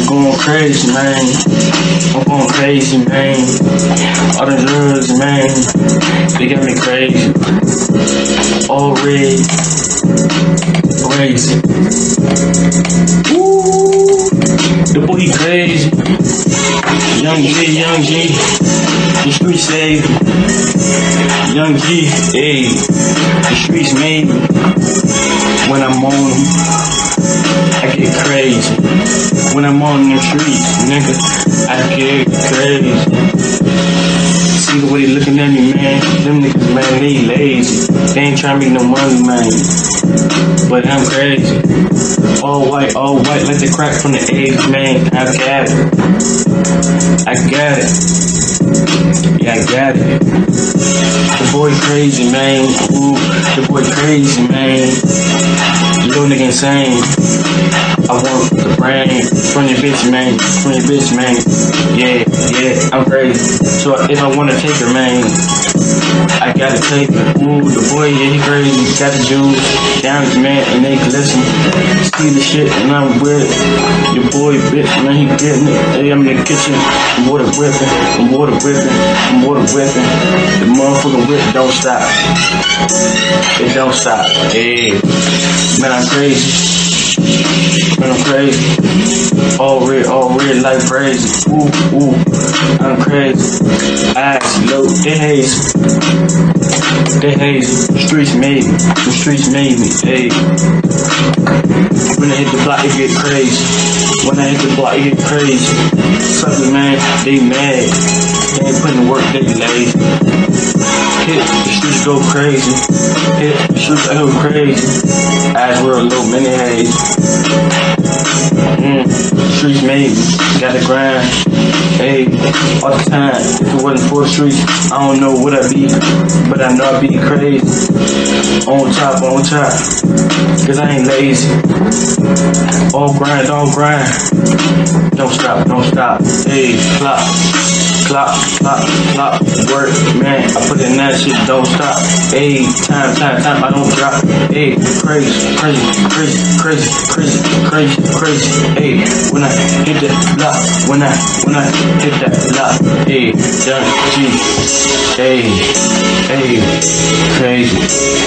going crazy, man. I'm going crazy, man. All the drugs, man, they got me crazy. All red, crazy. Ooh, the boy he crazy. Young G, the streets save me. Young G, hey, the streets made me. When I'm on them, I get crazy. When I'm on them streets, nigga, I get crazy. See the way they looking at me, man. Them niggas, man, they lazy. They ain't trying to make no money, man. But I'm crazy. All white, like the crack from the eggs, man. I got it. I got it. Yeah, I got it. The boy crazy, man. Ooh, the boy crazy, man. Little nigga insane. I want the brain from your bitch, man. From your bitch, man. Yeah, I'm crazy. So if I wanna take her, man, I gotta take her. Ooh, the boy, yeah, he crazy. Got the juice, down his man, and they listen. See the shit, and I'm with it. Your boy, bitch, man, he getting it. Hey, I'm in the kitchen, I'm water whipping, I'm water whipping, I'm water whipping. The motherfucking whip don't stop. It don't stop. Hey, man, I'm crazy. Man, I'm crazy. All red like crazy. Ooh, I'm crazy. Eyes low, they haze. They haze. The streets made me. The streets made me. Hey. When I hit the block, it get crazy. When I hit the block, it get crazy. Suckers, man, they mad. They ain't putting work, they lazy. Hit the streets go crazy. Hit the streets go crazy. Eyes real low, many haze. Streets made me, got the grind, hey, all the time. If it wasn't for the streets, I don't know what I'd be, but I know I'd be crazy. On top, cause I ain't lazy. All grind, don't stop, hey, clock, work, man, I put in that shit, don't stop, hey, time, I don't drop, hey, crazy, hey, when I hit that block, when I hit that block, hey, Young G, hey, crazy.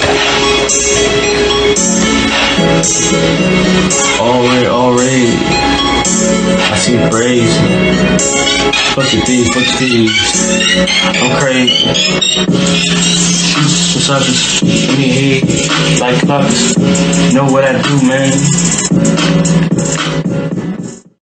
Already, I see crazy. Fuck your thieves. I'm crazy. Suckers, give me head like fuckers. Know what I do, man.